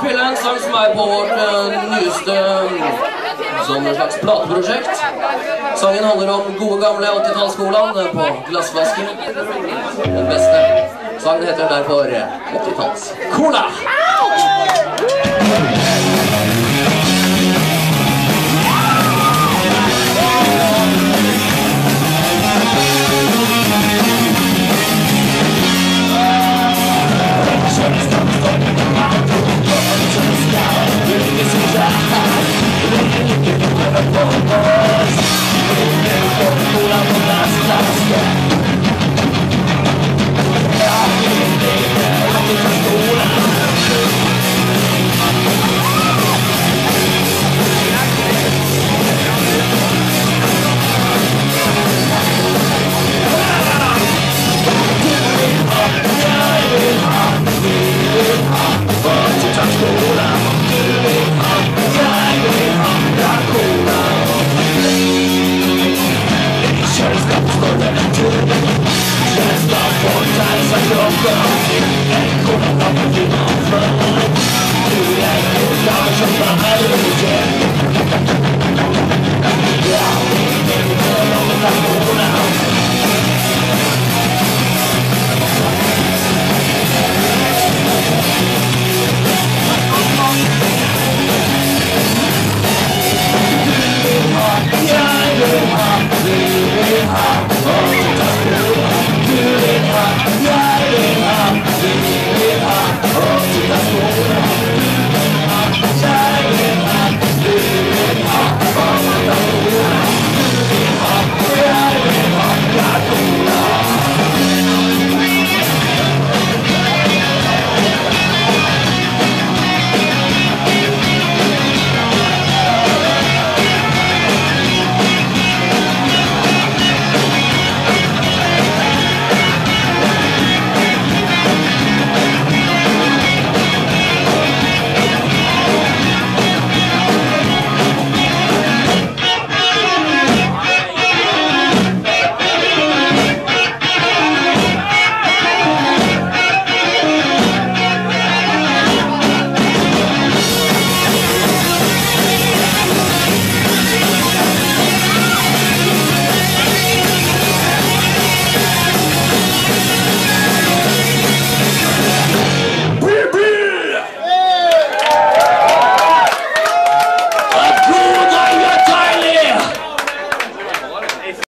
spille en sang som på vårt nyeste som en slags plateprosjekt. Sangen handler om gode gamle 80-tallsskolen på glassvasken. Den beste. Sangen heter derfor 80-talls-cola. Kjøleskapsgulvet, kjøleskapsgulvet, en god natt på